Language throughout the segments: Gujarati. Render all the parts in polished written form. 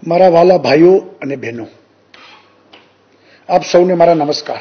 मारा वाला भाईओ अने बहनों, आप सौने मारा नमस्कार।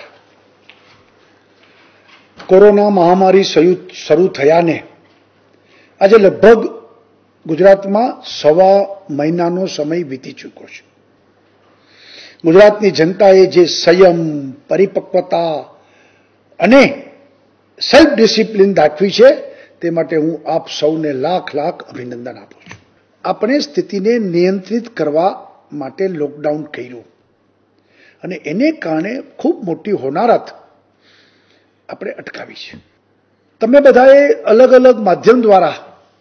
कोरोना महामारी शरू थया ने आज लगभग गुजरात में सवा महीनानो समय बीती चूक्यो छे। गुजरातनी जनताए जे संयम, परिपक्वता अने सेल्फ डिसिप्लिन दाखवी छे ते माटे हूँ आप सौने लाख लाख अभिनंदन आपू छुं। આપણે સ્થિતિને નિયંત્રિત કરવા માટે લોકડાઉન કર્યું અને એને કારણે ખૂબ મોટી હોનારત આપણે અટકાવી છે। તમે બધાએ અલગ અલગ માધ્યમ દ્વારા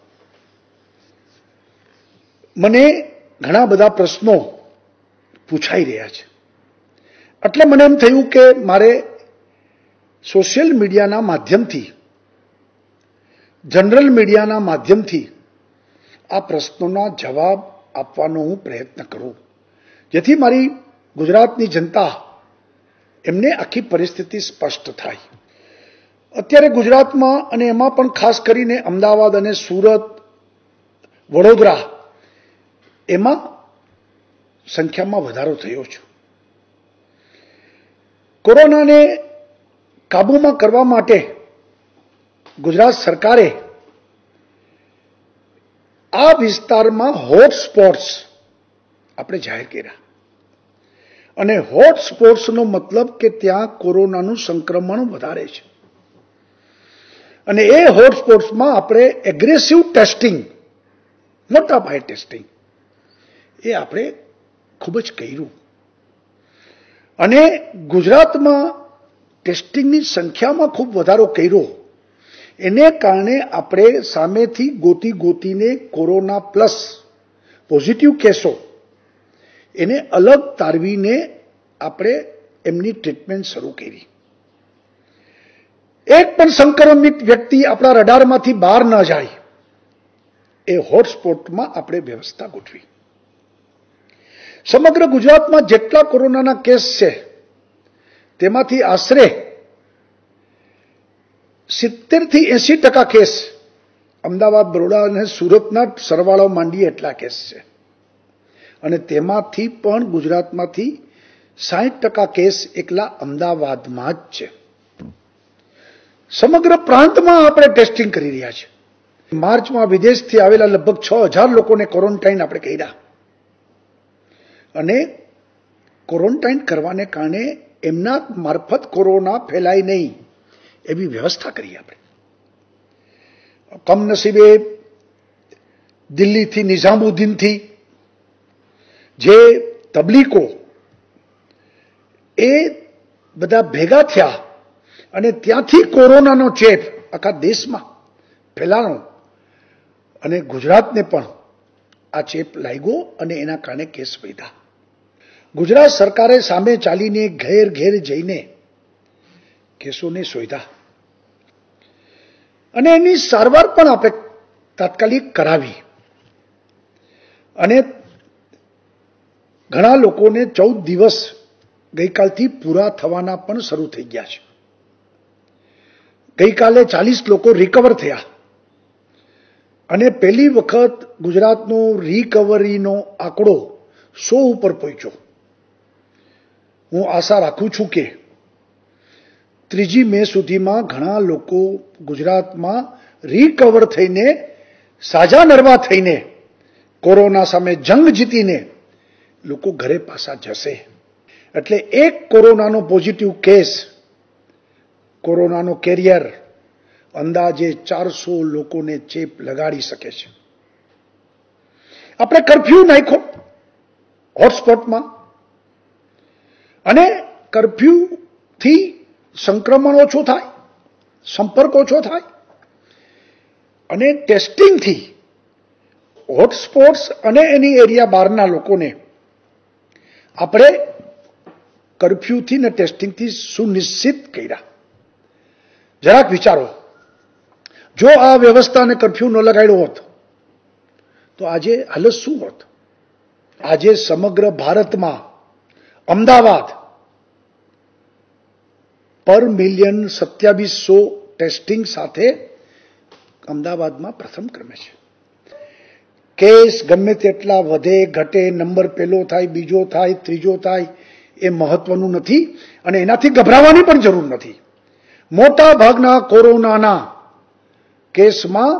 મને ઘણા બધા પ્રશ્નો પૂછાઈ રહ્યા છે, એટલે મને એમ થયું કે મારે સોશિયલ મીડિયાના માધ્યમથી, જનરલ મીડિયાના માધ્યમથી आ प्रश्नों जवाब आपवानो हूँ प्रयत्न करूँ, जेथी मारी गुजरातनी जनता एमने आखी परिस्थिति स्पष्ट थाय। अत्यारे गुजरात में अने एमां पण खास करीने अमदावाद अने सूरत, वडोदरा एमां संख्या में वधारो थयो छे। कोरोना ने काबू में करवा माटे गुजरात सरकारे आ विस्तार में हॉटस्पॉट्स आपणे जाहिर कर्या अने हॉटस्पॉट्स नो मतलब के त्यां कोरोनानुं संक्रमण वधारे छे अने ए हॉटस्पॉट्स में आपणे एग्रेसिव टेस्टिंग, मोटा पाये टेस्टिंग ए आपणे खूब ज कर्युं अने गुजरात में टेस्टिंगनी संख्या में खूब वधारो कर्यो। एने कारणे आपणे सामेथी गोती गोतीने कोरोना प्लस पॉजिटिव केसो एने अलग तारवीने आपणे एमनी ट्रीटमेंट शुरू करी। एक पण संक्रमित व्यक्ति आपणा रडारमांथी बहार न जाय ए हॉटस्पॉट में आपणे व्यवस्था गोठवी। समग्र गुजरात में जेटला कोरोनाना केस छे तेमांथी आश्रे 70 થી 80% केस अमदावाद, बरोड़ा और सूरतना सरवाळो मांडीए एटला केस छे अने तेमांथी पण गुजरातमांथी 60% केस एकला अमदावादमां ज छे। समग्र प्रांतमां आपणे टेस्टिंग करी रह्या छे। मार्चमां विदेशथी आवेला लगभग 6000 लोकोने क्वोरंटाइन आपणे कर्या अने क्वोरंटाइन करवाने कारणे एमना मार्फत कोरोना फैलाय नहीं एवी व्यवस्था करी आपणे। कमनसीबे दिल्ली थी, निजामुद्दीन थी जे तबलीगो ए बधा भेगा थया अने त्यांथी कोरोनानो चेप आखा देशमां फैलाणो अने गुजरातने पण आ चेप लाग्यो अने एना कारणे केस वध्या। गुजरात सरकारे सामे चालीने घेर घेर जईने केसोने शोध्या अने एनी सारवार पण आपणे तात्कालिक करावी अने घणा लोकोने 14 दिवस गईकालथी पूरा थवाना पण शरू थई गया छे। गईकाले 40 लोको रिकवर थया अने पहली वखत गुजरातनो रिकवरीनो आंकड़ो 100 उपर पहोंच्यो। हूँ आशा राखुं छुं के 3 मे सुधीमां घणा लोको गुजरातमां रिकवर थईने साजा नरवा थईने कोरोना सामे जंग जीतीने लोको घरे पाछा जशे। एटले एक कोरोनानो पॉजिटिव केस, कोरोनानो केरियर अंदाजे 400 लोकोने चेप लगाड़ी सके छे। आपणे कर्फ्यू नाख्यो हॉटस्पॉटमां अने कर्फ्यू थी संक्रमण ओछो थाय, संपर्क ओछो थाय अने टेस्टिंग थी हॉटस्पॉट्स अने एनी एरिया बहारना लोकोने आपणे कर्फ्यू थी ने टेस्टिंग थी सुनिश्चित कर्या। जराक विचारो, जो आ व्यवस्था ने कर्फ्यू न लगाड्यो होत तो आजे हालत शुं होत? आजे समग्र भारत में अमदावाद पर मिलियन 2700 टेस्टिंग साथे अमदावाद में प्रथम क्रमे छे। કેસ ગમે તેટલા વધે ઘટે, નંબર પહેલો થાય, બીજો થાય, ત્રીજો થાય, એ મહત્વનું નથી અને એનાથી ગભરાવાની પણ જરૂર નથી. મોટા ભાગના કોરોનાના કેસમાં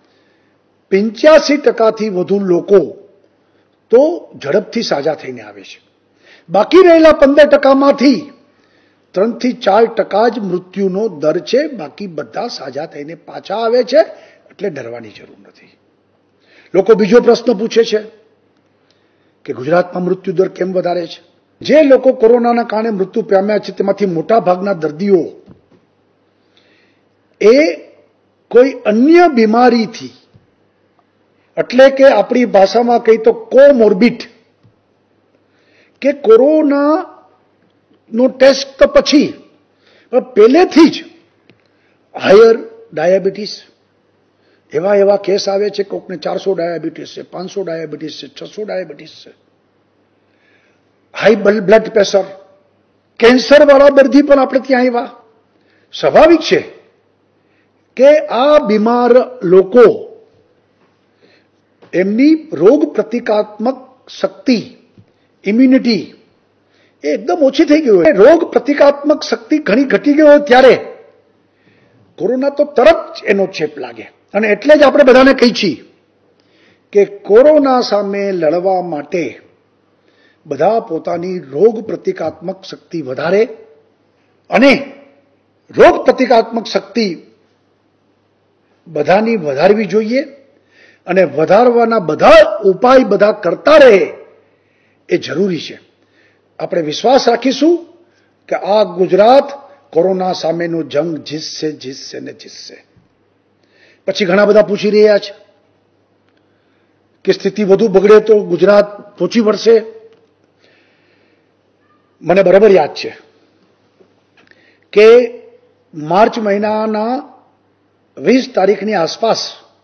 85%થી વધુ લોકો તો ઝડપથી સાજા થઈને આવે છે. બાકી રહેલા 15%માંથી 3 થી 4% જ મૃત્યુનો દર છે. બાકી બધા સાજા થઈને પાછા આવે છે, એટલે ડરવાની જરૂર નથી. લોકો બીજો પ્રશ્ન પૂછે છે કે ગુજરાતમાં મૃત્યુ દર કેમ વધારે છે? જે લોકો કોરોનાના કારણે મૃત્યુ પામ્યા છે તેમાંથી મોટા ભાગના દર્દીઓ એ કોઈ અન્ય બીમારીથી, એટલે કે આપણી ભાષામાં કહીએ તો કોમોર્બિડ, કે કોરોનાનો ટેસ્ટ તો પછી પણ પહેલેથી જ હાયર ડાયાબિટીસ, એવા કેસ આવે છે. કોકને 400 ડાયાબિટીસ છે, 500 ડાયાબિટીસ છે, 600 ડાયાબિટીસ છે, હાઈ બ્લડ પ્રેશર, કેન્સર વાળા દર્દી પણ આપણે ત્યાં આવ્યા. સ્વાભાવિક છે કે આ બીમાર લોકો એમની રોગ પ્રતિકાત્મક શક્તિ, ઇમ્યુનિટી એ એકદમ ઓછી થઈ ગઈ હોય. રોગ પ્રતિકાત્મક શક્તિ ઘણી ઘટી ગઈ હોય ત્યારે કોરોના તો તરત જ એનો ચેપ લાગે. અને એટલે જ આપણે બધાને કહી છીએ કે કોરોના સામે લડવા માટે બધા પોતાની રોગ પ્રતિકાત્મક શક્તિ વધારે અને રોગ પ્રતિકાત્મક શક્તિ બધાની વધારવી જોઈએ અને વધારવાના બધા ઉપાય બધા કરતા રહે એ જરૂરી છે. આપણે વિશ્વાસ રાખીશું કે આ ગુજરાત કોરોના સામેનો જંગ જીતશે, જીતશે ને જીતશે. પછી ઘણા બધા પૂછી રહ્યા છે કે સ્થિતિ વધુ બગડે તો ગુજરાત પહોંચી વળશે. મને બરાબર યાદ છે કે માર્ચ મહિનાના 20 તારીખની આસપાસ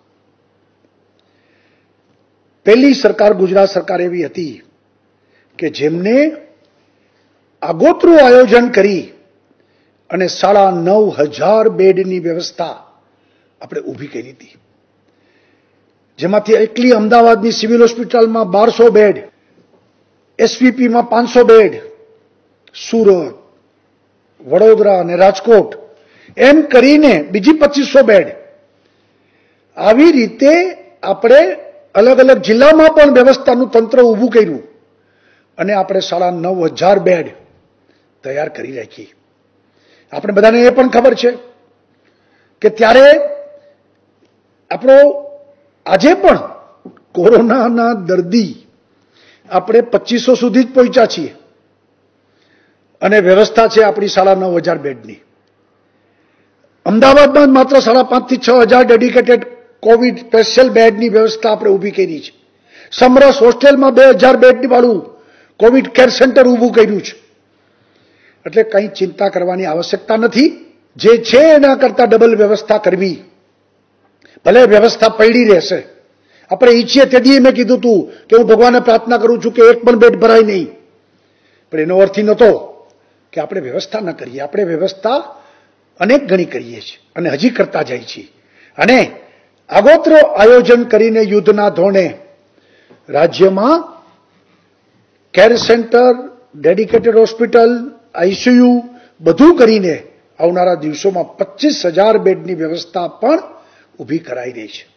પહેલી સરકાર ગુજરાત સરકાર એવી હતી કે જેમને આગોતરું આયોજન કરી અને 9,500 બેડની વ્યવસ્થા આપણે ઊભી કરી હતી. જેમાંથી એકલી અમદાવાદની સિવિલ હોસ્પિટલમાં 1200 બેડ, એસવીપીમાં 500 બેડ, સુરત, વડોદરા અને રાજકોટ એમ કરીને બીજી 2500 બેડ, આવી રીતે આપણે અલગ અલગ જિલ્લામાં પણ વ્યવસ્થાનું તંત્ર ઊભું કર્યું અને આપણે 9,500 બેડ તૈયાર કરી રાખી. આપણે બધાને એ પણ ખબર છે કે ત્યારે આપણો આજે પણ કોરોનાના દર્દી આપણે 2500 સુધી જ પહોંચ્યા છીએ અને વ્યવસ્થા છે આપણી 9,500 બેડની. અમદાવાદમાં માત્ર 5,500 થી 6,000 ડેડિકેટેડ કોવિડ સ્પેશિયલ બેડની વ્યવસ્થા આપણે ઊભી કરી છે. સમરસ હોસ્ટેલમાં 2,000 બેડની વાળું કોવિડ કેર સેન્ટર ઊભું કર્યું છે. એટલે કંઈ ચિંતા કરવાની આવશ્યકતા નથી. જે છે એના કરતા ડબલ વ્યવસ્થા કરવી. ભલે વ્યવસ્થા પડી રહેશે. આપણે ઈચ્છીએ તેથી મેં કીધું હતું કે હું ભગવાનને પ્રાર્થના કરું છું કે એક પણ બેડ ભરાય નહીં, પણ એનો અર્થ નહોતો કે આપણે વ્યવસ્થા ન કરીએ. આપણે વ્યવસ્થા અનેક ગણી કરીએ છીએ અને હજી કરતા જાય છીએ. અને આગોતરો આયોજન કરીને યુદ્ધના ધોરણે રાજ્યમાં care centre, dedicated hospital, ICU બધું કરીને આવનારા દિવસોમાં 25,000 બેડની વ્યવસ્થા પણ ઊભી કરાઈ રહી છે.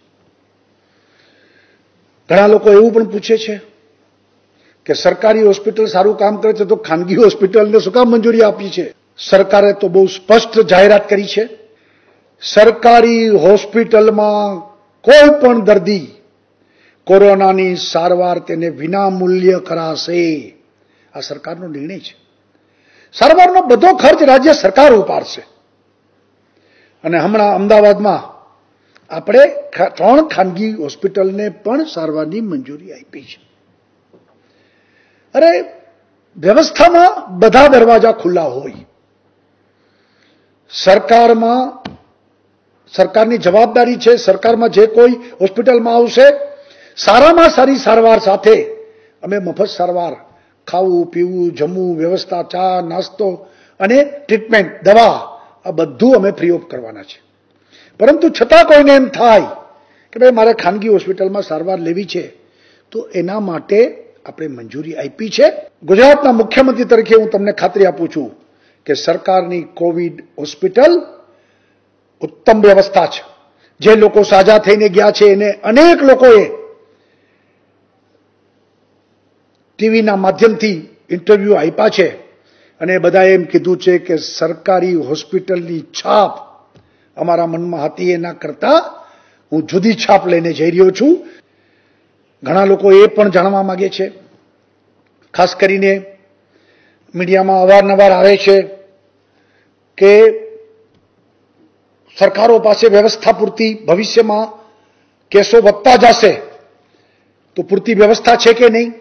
ઘણા લોકો એવું પણ પૂછે છે કે સરકારી હોસ્પિટલ સારું કામ કરે છે તો ખાનગી હોસ્પિટલને શું કામ મંજૂરી આપી છે? સરકારે તો બહુ સ્પષ્ટ જાહેરાત કરી છે. સરકારી હોસ્પિટલમાં કોઈ પણ દર્દી કોરોનાની સારવાર તેને વિના મૂલ્ય કરાશે. આ સરકારનો નિર્ણય છે. સારવારનો બધો ખર્ચ રાજ્ય સરકાર ઉપાડશે. અને હમણાં અમદાવાદમાં આપણે 3 ખાનગી હોસ્પિટલને પણ સારવારની મંજૂરી આપી છે. અરે વ્યવસ્થામાં બધા દરવાજા ખુલ્લા હોય. સરકારની જવાબદારી છે. સરકારમાં જે કોઈ હોસ્પિટલમાં આવશે સારામાં સારી સારવાર સાથે અમે મફત સારવાર, ખાવું પીવું, જમવું, વ્યવસ્થા, ચા નાસ્તો અને ટ્રીટમેન્ટ, દવા આ બધું અમે ફ્રી ઓફ કરવાના છે. પરંતુ છતાં કોઈને એમ થાય કે ભાઈ મારે ખાનગી હોસ્પિટલમાં સારવાર લેવી છે તો એના માટે આપણે મંજૂરી આપી છે. ગુજરાતના મુખ્યમંત્રી તરીકે હું તમને ખાતરી આપું છું કે સરકારની કોવિડ હોસ્પિટલ ઉત્તમ વ્યવસ્થા છે. જે લોકો સાજા થઈને ગયા છે એને અનેક લોકોએ ટીવીના માધ્યમથી ઇન્ટરવ્યુ આપ્યા છે અને બધાએ એમ કીધું છે કે સરકારી હોસ્પિટલની છાપ અમારા મનમાં હતી એના કરતા હું જુદી છાપ લઈને જઈ રહ્યો છું. ઘણા લોકો એ પણ જાણવા માંગે છે, ખાસ કરીને મીડિયામાં અવારનવાર આવે છે કે સરકારો પાસે વ્યવસ્થા પૂરતી ભવિષ્યમાં કેસો વધતા જશે તો પૂરતી વ્યવસ્થા છે કે નહીં.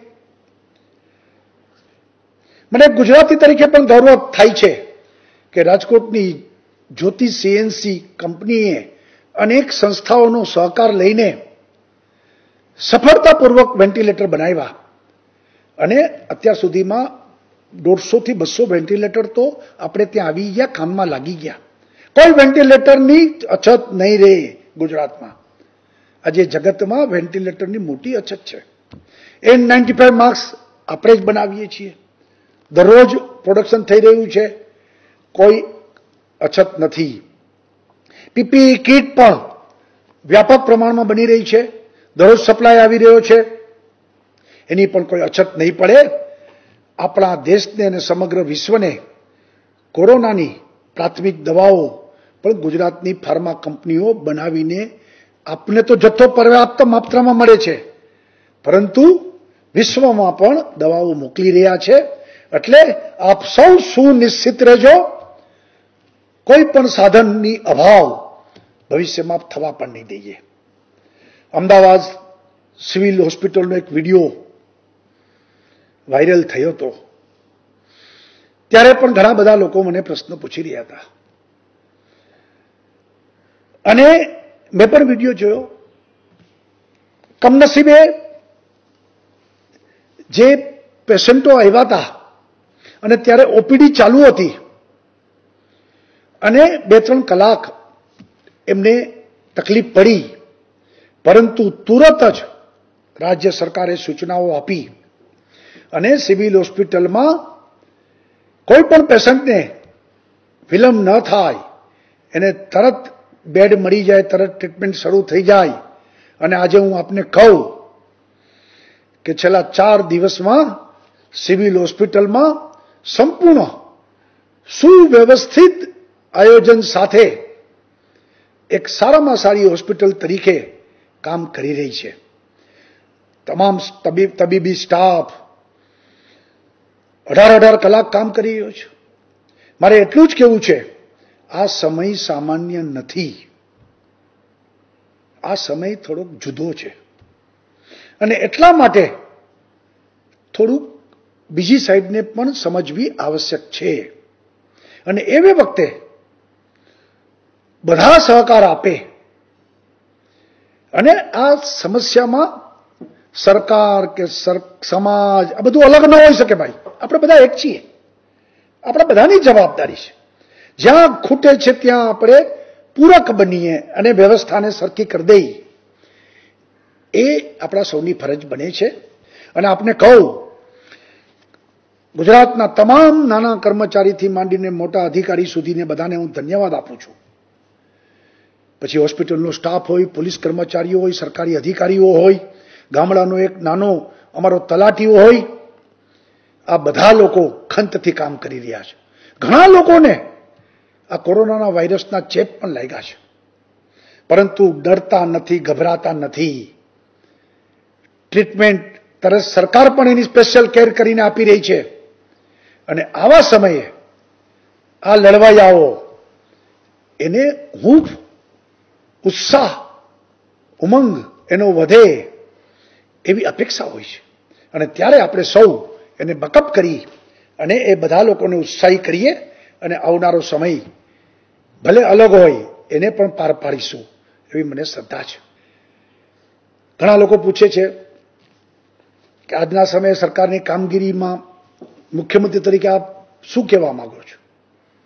મને ગુજરાતી તરીકે પણ ગૌરવ થાય છે કે રાજકોટની જ્યોતિ સીએનસી કંપનીએ અનેક સંસ્થાઓનો સહકાર લઈને સફળતાપૂર્વક વેન્ટિલેટર બનાવ્યા અને અત્યાર સુધીમાં 150 થી 200 વેન્ટિલેટર તો આપણે ત્યાં આવી ગયા, કામમાં લાગી ગયા. કોઈ વેન્ટિલેટરની અછત નહીં રહે ગુજરાતમાં. આજે જગતમાં વેન્ટિલેટરની મોટી અછત છે. N95 માસ્ક આપણે જ બનાવીએ છીએ, દરરોજ પ્રોડક્શન થઈ રહ્યું છે, કોઈ અછત નથી. પીપીઈ કીટ પણ વ્યાપક પ્રમાણમાં બની રહી છે, દરરોજ સપ્લાય આવી રહ્યો છે, એની પણ કોઈ અછત નહીં પડે. આપણા દેશને અને સમગ્ર વિશ્વને કોરોનાની પ્રાથમિક દવાઓ પણ ગુજરાતની ફાર્મા કંપનીઓ બનાવીને આપને તો જથ્થો પર્યાપ્ત માત્રામાં મળે છે, પરંતુ વિશ્વમાં પણ દવાઓ મોકલી રહ્યા છે. એટલે આપ સૌ સુનિશ્ચિત રહેજો, કોઈ પણ સાધનની અભાવ ભવિષ્યમાં થવા પણ નહીં દઈએ. અમદાવાદ સિવિલ હોસ્પિટલનો એક વિડીયો વાયરલ થયો હતો, ત્યારે પણ ઘણા બધા લોકો મને પ્રશ્ન પૂછી રહ્યા હતા અને મેં પણ વિડીયો જોયો. કમનસીબે જે પેશન્ટો આવ્યા હતા અને ત્યારે ઓપીડી ચાલુ હતી અને 2-3 કલાક એમને તકલીફ પડી, પરંતુ તુરત જ રાજ્ય સરકારે સૂચનાઓ આપી અને સિવિલ હોસ્પિટલમાં કોઈ પણ પેશન્ટને વિલંબ ન થાય, એને તરત બેડ મળી જાય, તરત ટ્રીટમેન્ટ શરૂ થઈ જાય. અને આજે હું આપને કહું કે છેલ્લા 4 દિવસમાં સિવિલ હોસ્પિટલમાં સંપૂર્ણ સુવ્યવસ્થિત આયોજન સાથે એક સારામાં સારી હોસ્પિટલ તરીકે કામ કરી રહી છે. તમામ તબીબી સ્ટાફ 18 કલાક કામ કરી રહ્યો છે. મારે એટલું જ કહેવું છે, આ સમય સામાન્ય નથી, આ સમય થોડોક જુદો છે અને એટલા માટે થોડુંક બીજી સાઈડને પણ સમજવી આવશ્યક છે. અને એવી વખતે બધા સહકાર આપે અને આ સમસ્યામાં સરકાર કે સમાજ આ બધું અલગ ન હોઈ શકે. ભાઈ આપણે બધા એક છીએ, આપણા બધાની જવાબદારી છે. જ્યાં ખૂટે છે ત્યાં આપણે પૂરક બનીએ અને વ્યવસ્થાને સરખી કરી દઈએ, એ આપણા સૌની ફરજ બને છે. અને આપને કહું, ગુજરાતના તમામ નાના કર્મચારીથી માંડીને મોટા અધિકારી સુધીને બધાને હું ધન્યવાદ આપું છું. પછી હોસ્પિટલનો સ્ટાફ હોય, પોલીસ કર્મચારીઓ હોય, સરકારી અધિકારીઓ હોય, ગામડાનો એક નાનો અમારો તલાટીઓ હોય, આ બધા લોકો ખંતથી કામ કરી રહ્યા છે. ઘણા લોકોને આ કોરોનાના વાયરસના ચેપ પણ લાગ્યા છે, પરંતુ ડરતા નથી, ગભરાતા નથી. ટ્રીટમેન્ટ તરત સરકાર પણ એની સ્પેશિયલ કેર કરીને આપી રહી છે. અને આવા સમયે આ લડવાયાઓ એને હૂંફ, ઉત્સાહ, ઉમંગ એનો વધે એવી અપેક્ષા હોય છે. અને ત્યારે આપણે સૌ એને બકઅપ કરી અને એ બધા લોકોને ઉત્સાહી કરીએ અને આવનારો સમય ભલે અલગ હોય એને પણ પાર પાડીશું એવી મને શ્રદ્ધા છે. ઘણા લોકો પૂછે છે કે આજના સમયે સરકારની કામગીરીમાં મુખ્યમંત્રી તરીકે આપ શું કહેવા માંગો છો?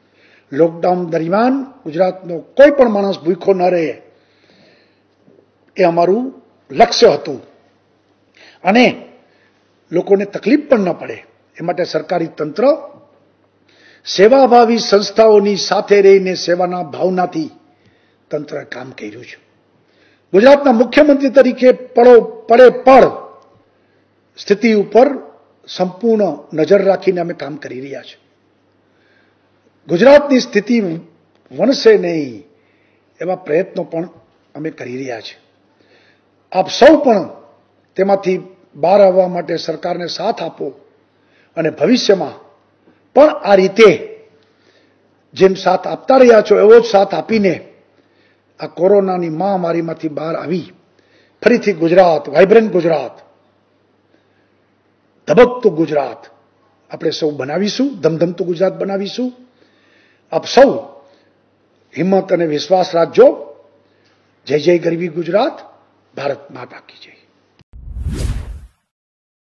લોકડાઉન દરમિયાન ગુજરાતનો કોઈ પણ માણસ ભૂખ્યો ન રહે, એ અમારું લક્ષ્ય હતું અને લોકોને તકલીફ પણ ન પડે એ માટે સરકારી તંત્ર સેવાભાવી સંસ્થાઓની સાથે રહીને સેવાના ભાવનાથી તંત્રએ કામ કર્યું છે. ગુજરાતના મુખ્યમંત્રી તરીકે પડે સ્થિતિ ઉપર સંપૂર્ણ નજર રાખીને અમે કામ કરી રહ્યા છીએ. ગુજરાતની સ્થિતિ વણસે નહીં એવા પ્રયત્નો પણ અમે કરી રહ્યા છીએ. આપ સૌ પણ તેમાંથી બહાર આવવા માટે સરકારને સાથ આપો અને ભવિષ્યમાં પણ આ રીતે જેમ સાથ આપતા રહ્યા છો એવો જ સાથ આપીને આ કોરોનાની મહામારીમાંથી બહાર આવી ફરીથી ગુજરાત, વાઇબ્રન્ટ ગુજરાત, ધબકતું ગુજરાત આપણે સૌ બનાવીશું, ધમધમતું ગુજરાત બનાવીશું. આપ સૌ હિંમત અને વિશ્વાસ રાખજો. જય જય ગરવી ગુજરાત. ભારત માતા કી જય.